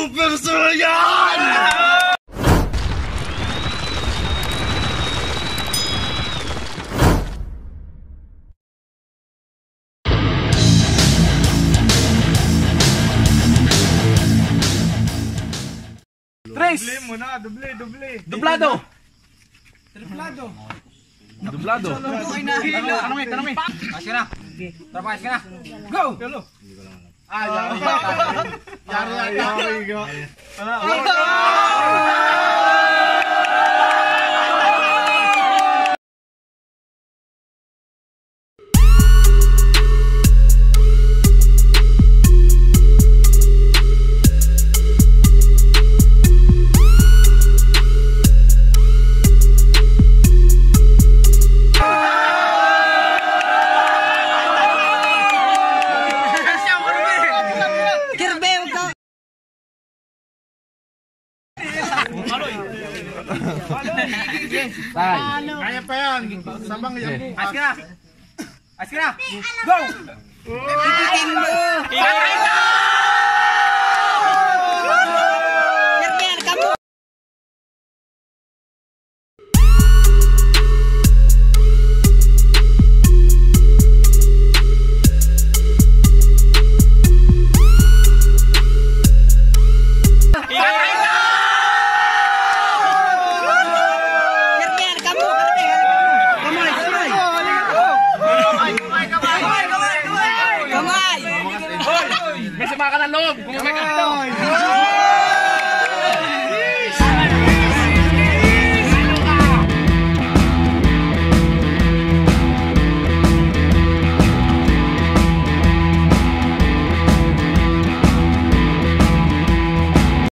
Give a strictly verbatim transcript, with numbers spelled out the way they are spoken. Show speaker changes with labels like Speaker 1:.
Speaker 1: Super Saiyan!
Speaker 2: Tres!
Speaker 1: Doble mo na, doble, doble.
Speaker 2: Dublado!
Speaker 1: Triplado.
Speaker 2: Dublado.
Speaker 1: Ano mo, ano mo?
Speaker 3: Ayos ka na. Tropa, ayos ka na. Go!
Speaker 1: Ah, yari. Yari, yari. Yari. Kaya pa yan. Sabang yan.
Speaker 3: Ayos ka na. Ayos ka na. Go!
Speaker 1: Tititin mo!